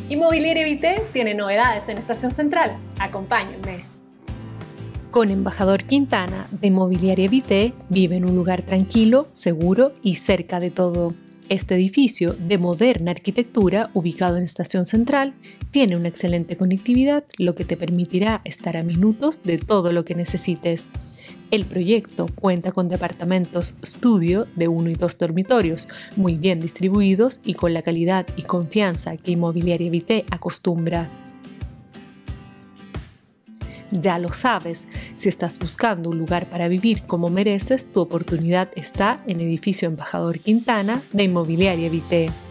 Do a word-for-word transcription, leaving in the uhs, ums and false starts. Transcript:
Inmobiliaria Vité tiene novedades en Estación Central. Acompáñenme. Con Embajador Quintana de Inmobiliaria Vité vive en un lugar tranquilo, seguro y cerca de todo. Este edificio de moderna arquitectura, ubicado en Estación Central, tiene una excelente conectividad, lo que te permitirá estar a minutos de todo lo que necesites. El proyecto cuenta con departamentos estudio de uno y dos dormitorios, muy bien distribuidos y con la calidad y confianza que Inmobiliaria Vité acostumbra. Ya lo sabes, si estás buscando un lugar para vivir como mereces, tu oportunidad está en Edificio Embajador Quintana de Inmobiliaria Vité.